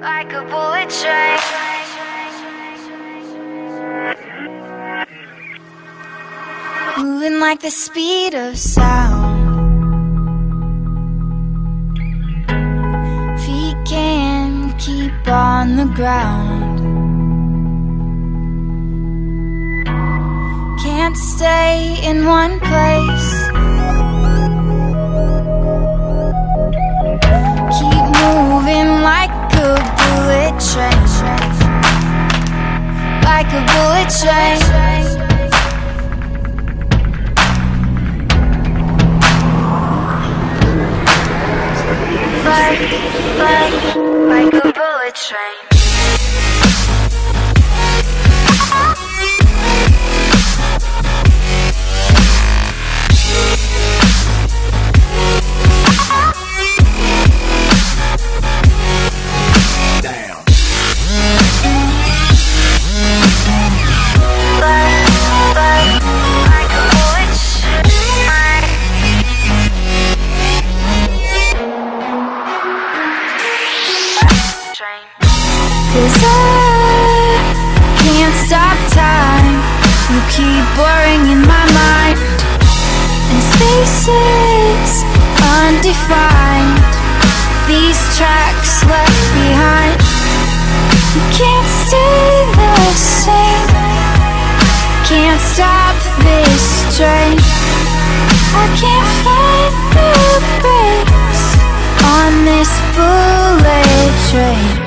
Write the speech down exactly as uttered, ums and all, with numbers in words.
like a bullet train. Moving like the speed of sound. Feet can't keep on the ground. Can't stay in one place. Keep moving like a bullet train. Like a bullet train. Like, like, like a bullet train. Down. Like, like, like a bullet train. Cause I can't stop time. You keep blurring in my mind, and spaces undefined. These tracks left behind. You can't stay the same. Can't stop this train. I can't find the brakes on this bullet train.